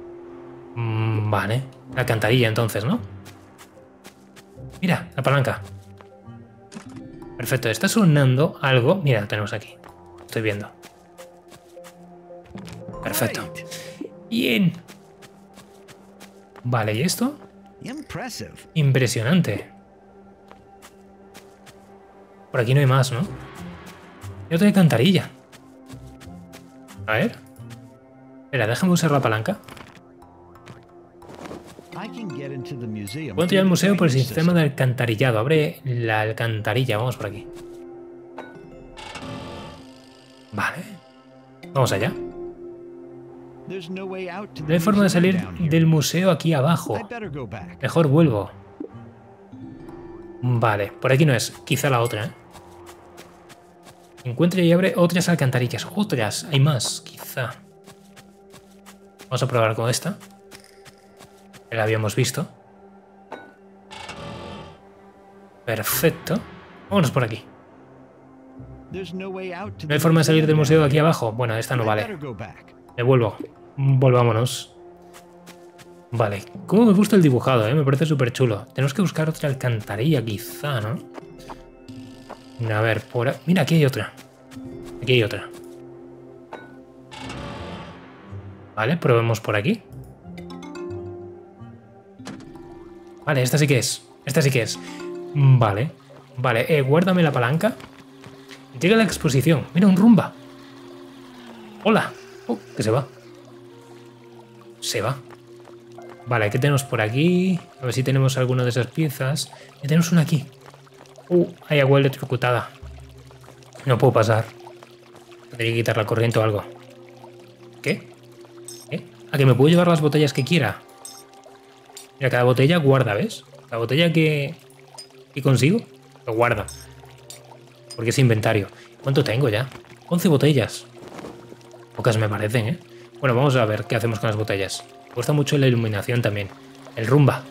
Vale. La alcantarilla entonces, ¿no? Mira, la palanca. Perfecto, está sonando algo. Mira, lo tenemos aquí. Estoy viendo. Perfecto. Bien. Vale, ¿y esto? Impresionante. Por aquí no hay más, ¿no? Y otra alcantarilla. A ver. Espera, déjame usar la palanca. Puedo entrar al museo por el sistema de alcantarillado. Abre la alcantarilla. Vamos por aquí. Vale. Vamos allá. No hay forma de salir del museo aquí abajo. Mejor vuelvo. Vale, por aquí no es. Quizá la otra, ¿eh? Encuentra y abre otras alcantarillas. Otras, hay más, quizá. Vamos a probar con esta. La habíamos visto. Perfecto. Vámonos por aquí. No hay forma de salir del museo de aquí abajo. Bueno, esta no vale. Me vuelvo. Volvámonos. Vale. Cómo me gusta el dibujado, ¿eh? Me parece súper chulo. Tenemos que buscar otra alcantarilla, quizá, ¿no? A ver, por ahí. Mira, aquí hay otra. Aquí hay otra. Vale, probemos por aquí. Vale, esta sí que es. Esta sí que es. Vale. Vale, guárdame la palanca. Llega a la exposición. Mira, un rumba. Hola. Que se va. Se va. Vale, ¿qué tenemos por aquí? A ver si tenemos alguna de esas piezas. Y tenemos una aquí. Hay agua electrocutada. No puedo pasar. Tendría que quitar la corriente o algo. ¿Qué? ¿Qué? ¿A que me puedo llevar las botellas que quiera? Mira, cada botella guarda, ¿ves? Cada botella que consigo, lo guarda. Porque es inventario. ¿Cuánto tengo ya? 11 botellas. Pocas me parecen, ¿eh? Bueno, vamos a ver qué hacemos con las botellas. Me gusta mucho la iluminación también. El rumba.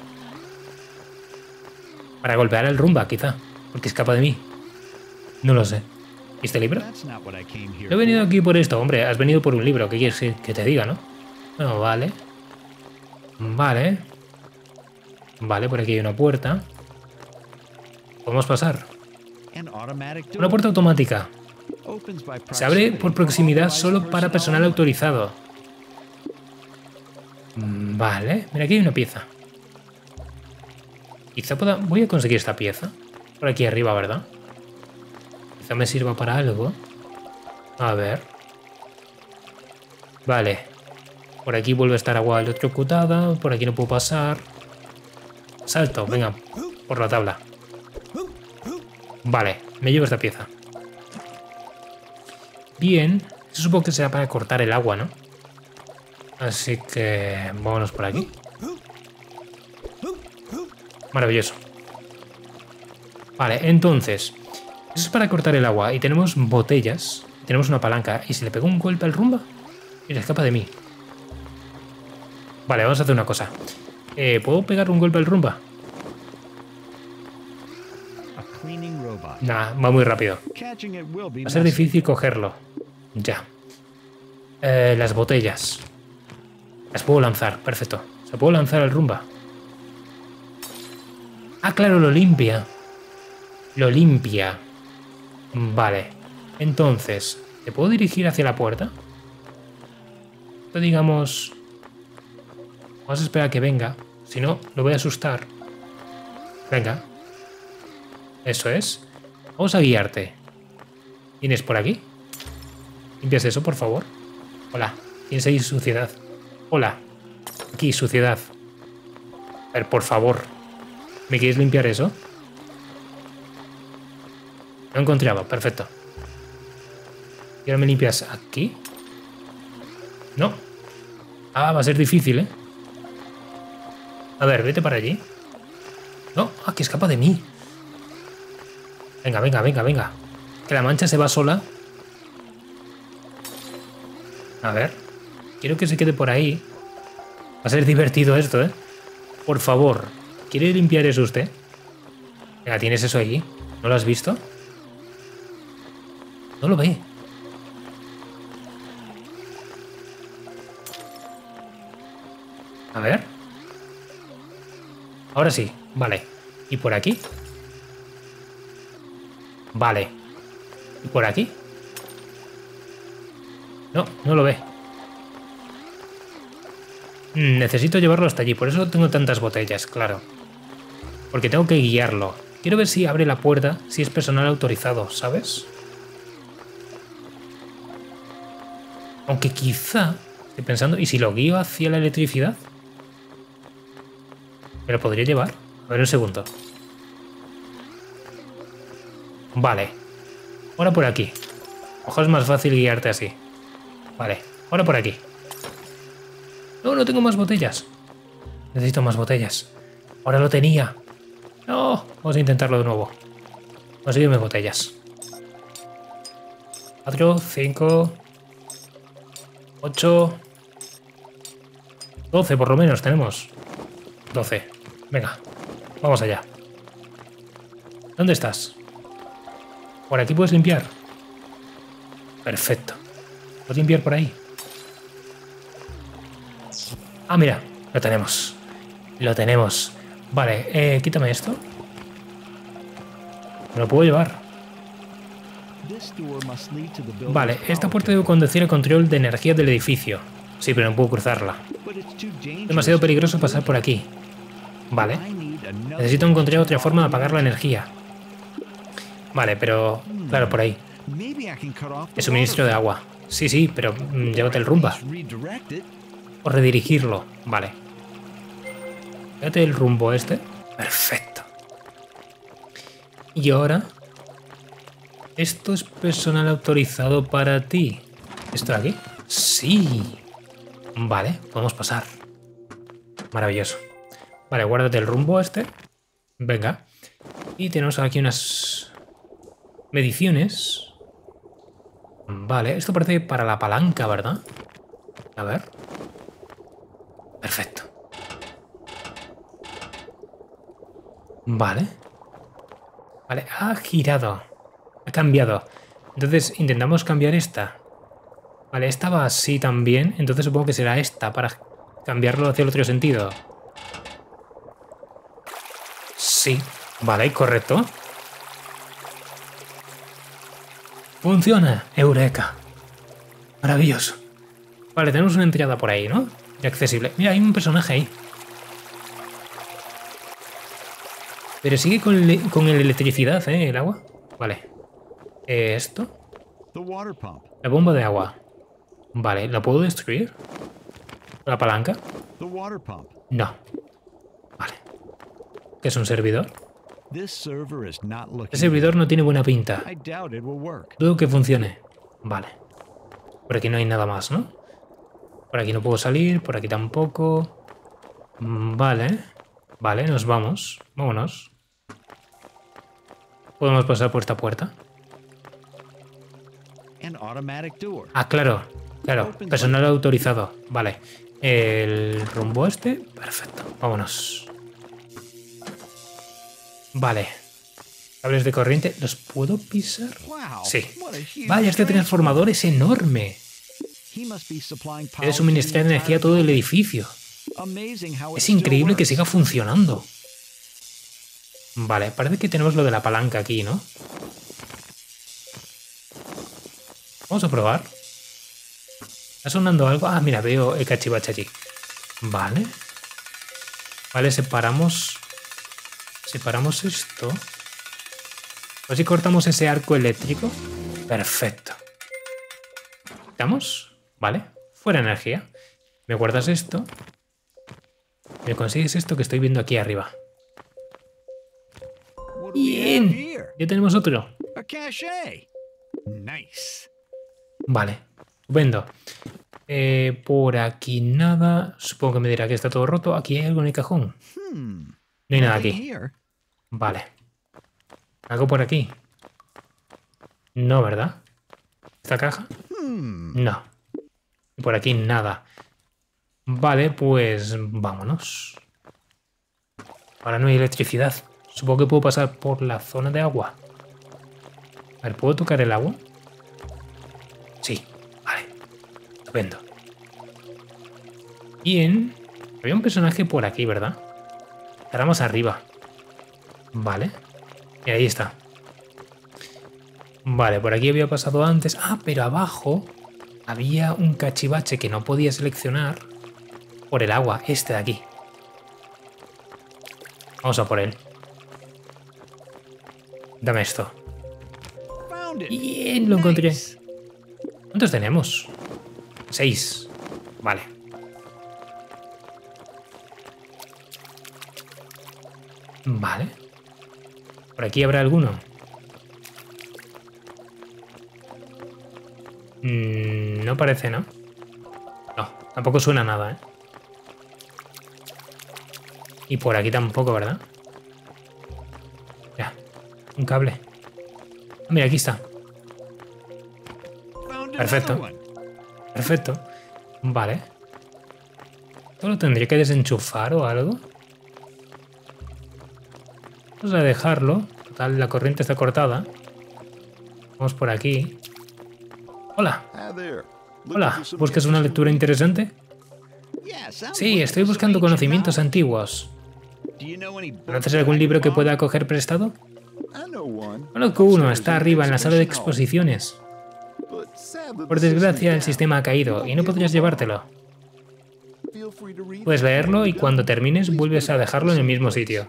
Para golpear el rumba, quizá. Porque escapa de mí. No lo sé. ¿Y este libro? No he venido aquí por esto, hombre. Has venido por un libro. ¿Qué quieres que te diga, no? Bueno, vale. Vale. Vale, por aquí hay una puerta. ¿Podemos pasar? Una puerta automática. Se abre por proximidad solo para personal autorizado. Vale. Mira, aquí hay una pieza. Quizá pueda... Voy a conseguir esta pieza. Por aquí arriba, ¿verdad? Quizá me sirva para algo. A ver. Vale. Por aquí vuelve a estar agua electrocutada. Por aquí no puedo pasar. Salto, venga. Por la tabla. Vale, me llevo esta pieza. Bien. Eso supongo que será para cortar el agua, ¿no? Así que... vámonos por aquí. Maravilloso. Vale, entonces... eso es para cortar el agua. Y tenemos botellas. Tenemos una palanca. ¿Y si le pego un golpe al rumba? Mira, escapa de mí. Vale, vamos a hacer una cosa. ¿Puedo pegar un golpe al rumba? Nah, va muy rápido. Va a ser difícil cogerlo. Ya. Las botellas. Las puedo lanzar, perfecto. ¿Se puedo lanzar al rumba? Ah, claro, lo limpia. Lo limpia. Vale. Entonces, ¿te puedo dirigir hacia la puerta? Esto, digamos... Vamos a esperar a que venga. Si no, lo voy a asustar. Venga. Eso es. Vamos a guiarte. ¿Vienes por aquí? ¿Limpias eso, por favor? Hola. ¿Tienes ahí suciedad? Hola. Aquí, suciedad. A ver, por favor. ¿Me quieres limpiar eso? Lo he encontrado. Perfecto. ¿Y ahora me limpias aquí? No. Ah, va a ser difícil, ¿eh? A ver, vete para allí. No, ah, que escapa de mí. Venga, venga, venga, venga. Que la mancha se va sola. A ver. Quiero que se quede por ahí. Va a ser divertido esto, ¿eh? Por favor. ¿Quiere limpiar eso usted? Venga, tienes eso ahí. ¿No lo has visto? No lo ve. A ver. Ahora sí. Vale. ¿Y por aquí? Vale. ¿Y por aquí? No, no lo ve. Necesito llevarlo hasta allí. Por eso tengo tantas botellas, claro. Porque tengo que guiarlo. Quiero ver si abre la puerta, si es personal autorizado, ¿sabes? Aunque quizá... Estoy pensando... ¿Y si lo guío hacia la electricidad? ¿Me lo podría llevar? A ver un segundo. Vale. Ahora por aquí. Ojo, es más fácil guiarte así. Vale. Ahora por aquí. No, no tengo más botellas. Necesito más botellas. Ahora lo tenía. No. Vamos a intentarlo de nuevo. Consígueme botellas. 4, 5... 8... 12 por lo menos tenemos. 12. Venga. Vamos allá. ¿Dónde estás? ¿Por aquí puedes limpiar? Perfecto. ¿Puedes limpiar por ahí? Ah, mira. Lo tenemos. Lo tenemos. Vale, quítame esto. Me lo puedo llevar. Vale, esta puerta debe conducir al control de energía del edificio. Sí, pero no puedo cruzarla. Es demasiado peligroso pasar por aquí. Vale. Necesito encontrar otra forma de apagar la energía. Vale, pero... Claro, por ahí. El suministro de agua. Sí, sí, pero llévate el rumba. O redirigirlo. Vale. Llévate el rumbo este. Perfecto. Y ahora... Esto es personal autorizado para ti. ¿Esto de aquí? Sí. Vale, podemos pasar. Maravilloso. Vale, guárdate el rumbo este. Venga. Y tenemos aquí unas mediciones. Vale, esto parece para la palanca, ¿verdad? A ver. Perfecto. Vale. Vale, ha girado. Ha cambiado. Entonces intentamos cambiar esta. Vale, esta va así también. Entonces supongo que será esta para cambiarlo hacia el otro sentido. Sí. Vale, correcto. Funciona. Eureka. Maravilloso. Vale, tenemos una entrada por ahí, ¿no? Y accesible. Mira, hay un personaje ahí. Pero sigue con el electricidad, ¿eh? El agua. Vale. ¿Esto? La bomba de agua. Vale, ¿la puedo destruir? ¿La palanca? No. Vale. ¿Qué es un servidor? El servidor no tiene buena pinta. Dudo que funcione. Vale. Por aquí no hay nada más, ¿no? Por aquí no puedo salir, por aquí tampoco. Vale. Vale, nos vamos. Vámonos. Podemos pasar por esta puerta. Ah, claro. Claro, personal autorizado. Vale. El rumbo este. Perfecto. Vámonos. Vale. Cables de corriente. ¿Los puedo pisar? Sí. Vaya, este transformador es enorme. Debe suministrar energía a todo el edificio. Es increíble que siga funcionando. Vale, parece que tenemos lo de la palanca aquí, ¿no? Vamos a probar. ¿Está sonando algo? Ah, mira, veo el cachivache allí. Vale. Vale, separamos esto. A ver si cortamos ese arco eléctrico. Perfecto. ¿Quitamos? Vale. Fuera energía. ¿Me guardas esto? ¿Me consigues esto que estoy viendo aquí arriba? Bien. Ya tenemos otro. Vale. Estupendo. Por aquí nada. Supongo que me dirá que está todo roto. Aquí hay algo en el cajón. No hay nada aquí. Vale. ¿Algo por aquí? No, ¿verdad? ¿Esta caja? No. Y por aquí nada. Vale, pues vámonos. Ahora no hay electricidad. Supongo que puedo pasar por la zona de agua. A ver, ¿puedo tocar el agua? Sí. Vale. Estupendo. Bien. Había un personaje por aquí, ¿verdad? Estará más arriba. Vale. Y ahí está. Vale, por aquí había pasado antes. Ah, pero abajo había un cachivache que no podía seleccionar por el agua. Este de aquí. Vamos a por él. Dame esto. Bien, lo encontré. ¿Cuántos tenemos? 6. Vale. Vale. ¿Por aquí habrá alguno? No parece, ¿no? No, tampoco suena nada, ¿eh? Y por aquí tampoco, ¿verdad? Ya, un cable. Mira, aquí está. Perfecto. Perfecto. Vale. ¿Esto lo tendría que desenchufar o algo? Vamos a dejarlo. Total, la corriente está cortada. Vamos por aquí. Hola. Hola, ¿buscas una lectura interesante? Sí, estoy buscando conocimientos antiguos. ¿Conoces algún libro que pueda coger prestado? Conozco uno, está arriba en la sala de exposiciones. Por desgracia, el sistema ha caído y no podrías llevártelo. Puedes leerlo y cuando termines vuelves a dejarlo en el mismo sitio.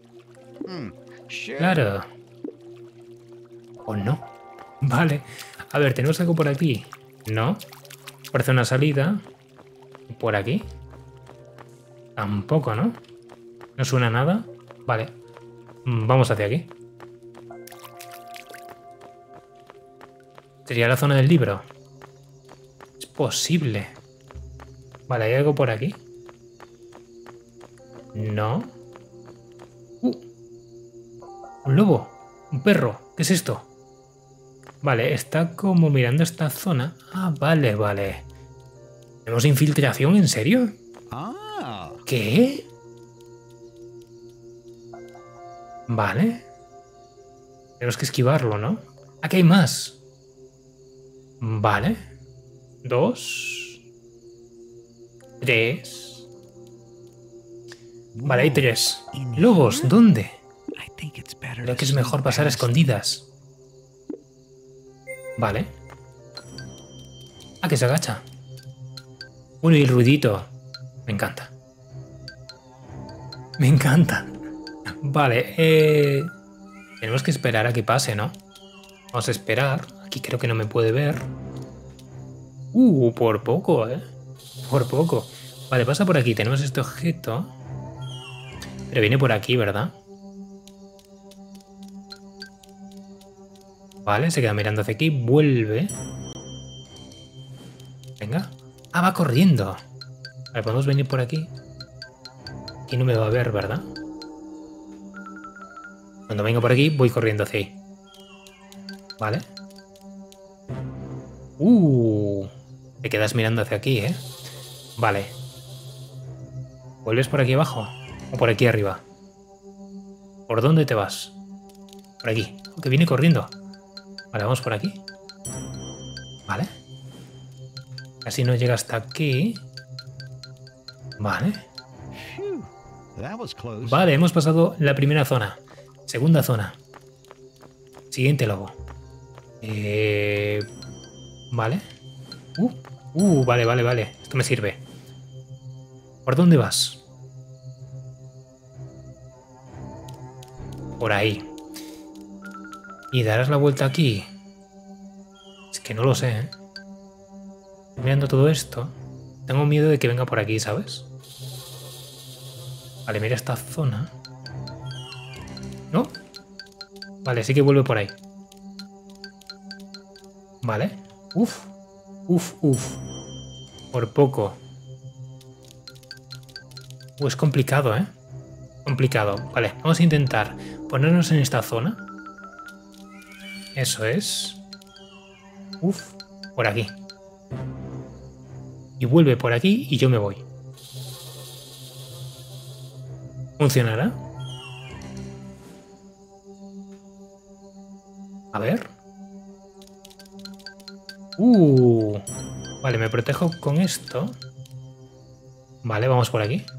Claro. ¿O no? Vale. A ver, ¿tenemos algo por aquí? No. Parece una salida. ¿Por aquí? Tampoco, ¿no? No suena nada. Vale. Vamos hacia aquí. ¿Sería la zona del libro? Es posible. Vale, ¿hay algo por aquí? No. Un lobo. Un perro. ¿Qué es esto? Vale, está como mirando esta zona. Ah, vale, vale. ¿Tenemos infiltración? ¿En serio? ¿Qué? Vale. Tenemos que esquivarlo, ¿no? Aquí hay más. Vale. 2. 3. Vale, hay 3. Lobos, ¿dónde? Creo que es mejor pasar a escondidas. Vale. Ah, que se agacha. Bueno, y el ruidito. Me encanta. Me encanta. Vale, tenemos que esperar a que pase, ¿no? Vamos a esperar. Aquí creo que no me puede ver. Por poco, ¿eh? Por poco. Vale, pasa por aquí. Tenemos este objeto. Pero viene por aquí, ¿verdad? Vale, se queda mirando hacia aquí. Vuelve. Venga. Ah, va corriendo. Vale, podemos venir por aquí. Aquí no me va a ver, ¿verdad? Cuando vengo por aquí, voy corriendo hacia ahí. Vale. Te quedas mirando hacia aquí, ¿eh? Vale. ¿Vuelves por aquí abajo? ¿O por aquí arriba? ¿Por dónde te vas? Por aquí. Que viene corriendo. Vale, vamos por aquí. Vale. Casi no llega hasta aquí. Vale. Vale, hemos pasado la primera zona. Segunda zona. Siguiente lobo. Vale. Vale, vale, vale. Esto me sirve. ¿Por dónde vas? Por ahí. ¿Y darás la vuelta aquí? Es que no lo sé, ¿eh? Mirando todo esto, tengo miedo de que venga por aquí, ¿sabes? Vale, mira esta zona. ¿No? Vale, sí que vuelve por ahí. Vale. Uf. Por poco. Es complicado, ¿eh? Complicado. Vale, vamos a intentar ponernos en esta zona. Eso es. Por aquí. Y vuelve por aquí y yo me voy. ¿Funcionará? A ver. Vale, me protejo con esto. Vale, vamos por aquí.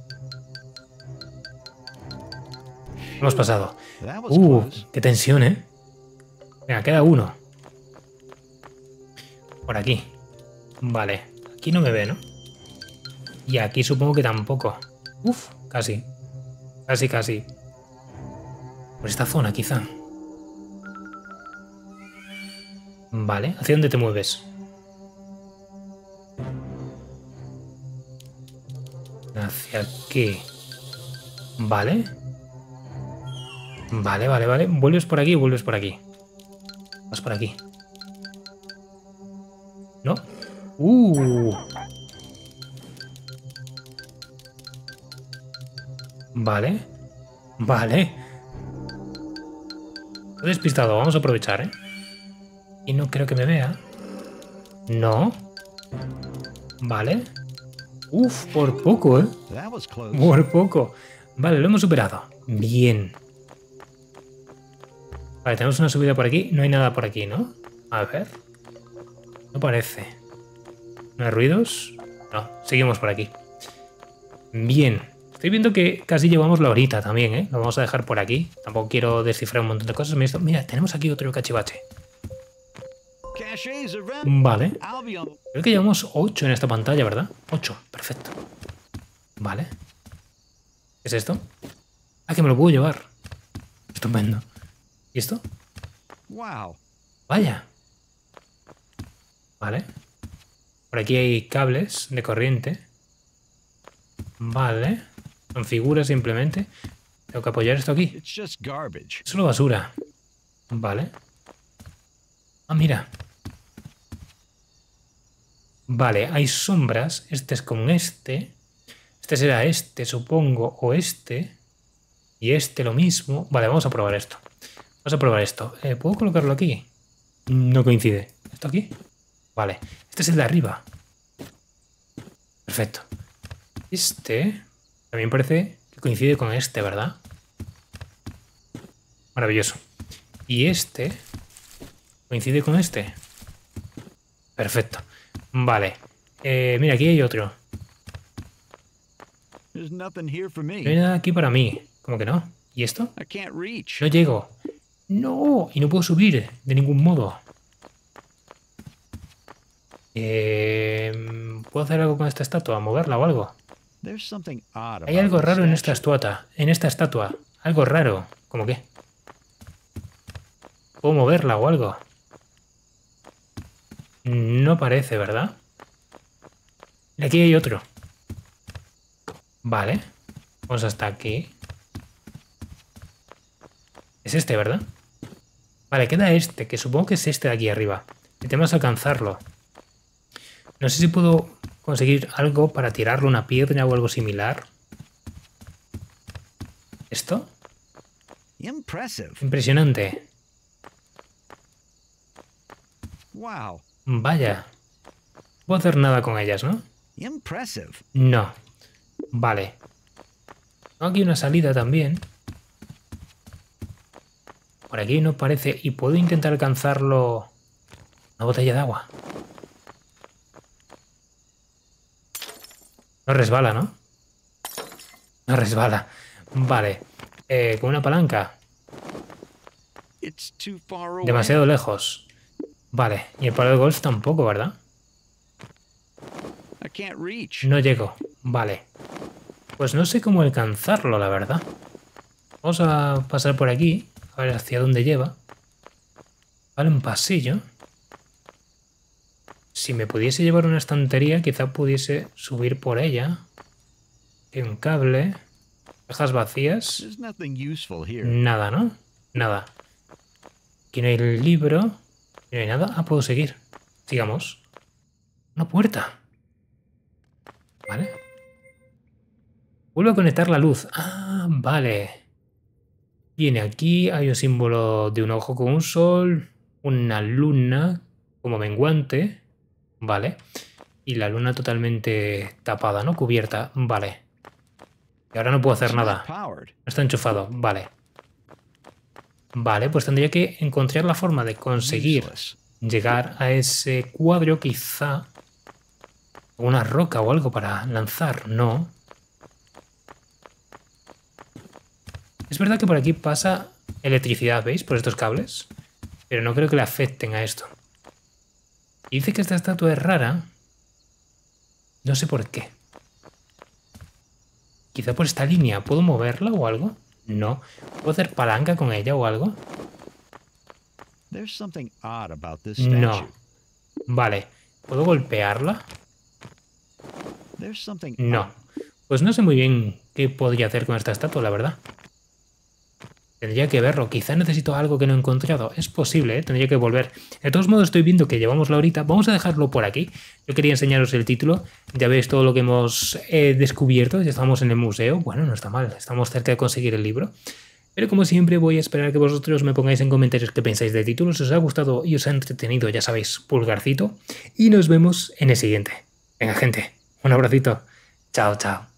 Hemos pasado. Qué tensión, ¿eh? Venga, queda uno. Por aquí. Vale. Aquí no me ve, ¿no? Y aquí supongo que tampoco. Casi. Casi. Por esta zona, quizá. Vale. ¿Hacia dónde te mueves? Hacia aquí. Vale. Vale. ¿Vuelves por aquí o vuelves por aquí? Vas por aquí. ¿No? Vale. He despistado, vamos a aprovechar, ¿eh? Y no creo que me vea. No. Vale. Por poco, ¿eh? Por poco. Vale, lo hemos superado. Bien. Vale, tenemos una subida por aquí. No hay nada por aquí, ¿no? A ver. No parece. ¿No hay ruidos? No, seguimos por aquí. Bien. Estoy viendo que casi llevamos la horita también, ¿eh? Lo vamos a dejar por aquí. Tampoco quiero descifrar un montón de cosas. Mira, tenemos aquí otro cachivache. Vale. Creo que llevamos 8 en esta pantalla, ¿verdad? 8, perfecto. Vale. ¿Qué es esto? Ah, que me lo puedo llevar. Estupendo. ¿Y esto? Vaya. Vale. Por aquí hay cables de corriente. Vale. Son figuras simplemente. Tengo que apoyar esto aquí. Es solo basura. Vale. Ah, mira. Vale, hay sombras. Este es con este. Este será este, supongo. O este. Y este lo mismo. Vale, vamos a probar esto. Vamos a probar esto. ¿Puedo colocarlo aquí? No coincide. ¿Esto aquí? Vale. Este es el de arriba. Perfecto. Este también parece que coincide con este, ¿verdad? Maravilloso. Y este coincide con este. Perfecto. Vale. Mira, aquí hay otro. No hay nada aquí para mí. ¿Cómo que no? ¿Y esto? No llego. No. Y no puedo subir de ningún modo. ¿Puedo hacer algo con esta estatua? ¿Moverla o algo? Hay algo raro en esta estatua. Algo raro. ¿Cómo qué? ¿Puedo moverla o algo? No parece, ¿verdad? Aquí hay otro. Vale. Vamos hasta aquí. Es este, ¿verdad? Vale, queda este, que supongo que es este de aquí arriba. Intentemos alcanzarlo. No sé si puedo conseguir algo para tirarle una piedra o algo similar. ¿Esto? Impresionante. Vaya. No puedo hacer nada con ellas, ¿no? No. Vale. Tengo aquí una salida también. Por aquí no parece... Y puedo intentar alcanzarlo... Una botella de agua. No resbala, ¿no? No resbala. Vale. Con una palanca. Demasiado lejos. Vale, y el palo de golf tampoco, ¿verdad? No llego. Vale. Pues no sé cómo alcanzarlo, la verdad. Vamos a pasar por aquí, a ver hacia dónde lleva. Vale, un pasillo. Si me pudiese llevar una estantería, quizá pudiese subir por ella. Hay un cable. Cajas vacías. Nada, ¿no? Nada. Aquí no hay el libro. No hay nada. Ah, puedo seguir. Sigamos. Una puerta. Vale. Vuelvo a conectar la luz. Ah, vale. Viene aquí. Hay un símbolo de un ojo con un sol. Una luna como menguante. Vale. Y la luna totalmente tapada, ¿no? Cubierta. Vale. Y ahora no puedo hacer nada. No está enchufado. Vale. Vale, pues tendría que encontrar la forma de conseguir llegar a ese cuadro, quizá. Una roca o algo para lanzar. No. Es verdad que por aquí pasa electricidad, ¿veis? Por estos cables. Pero no creo que le afecten a esto. Y dice que esta estatua es rara. No sé por qué. Quizá por esta línea. ¿Puedo moverla o algo? No. ¿Puedo hacer palanca con ella o algo? No. Vale. ¿Puedo golpearla? No. Pues no sé muy bien qué podría hacer con esta estatua, la verdad. Tendría que verlo. Quizá necesito algo que no he encontrado. Es posible, ¿eh? Tendría que volver. De todos modos, estoy viendo que llevamos la horita. Vamos a dejarlo por aquí. Yo quería enseñaros el título. Ya veis todo lo que hemos descubierto. Ya estamos en el museo. Bueno, no está mal. Estamos cerca de conseguir el libro. Pero como siempre, voy a esperar que vosotros me pongáis en comentarios qué pensáis del título. Si os ha gustado y os ha entretenido, ya sabéis, pulgarcito. Y nos vemos en el siguiente. Venga, gente. Un abracito. Chao, chao.